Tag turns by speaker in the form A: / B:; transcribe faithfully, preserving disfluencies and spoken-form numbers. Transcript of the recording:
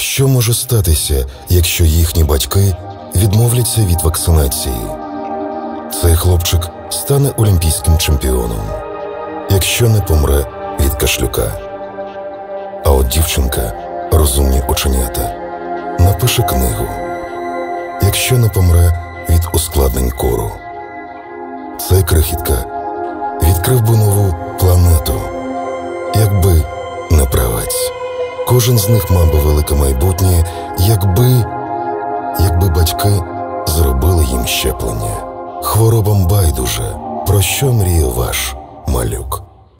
A: Що може статися, якщо їхні батьки відмовляться від вакцинації? Цей хлопчик стане олімпійським чемпіоном, якщо не помре від кашлюка. А от дівчинка, розумні оченята, напише книгу, якщо не помре від ускладнень кору. Цей крихітка відкрив би нову планету, якби не правець. Кожен з них мав би велике майбутнє, якби, якби батьки зробили їм щеплення. Хворобам байдуже, про що мріє ваш малюк.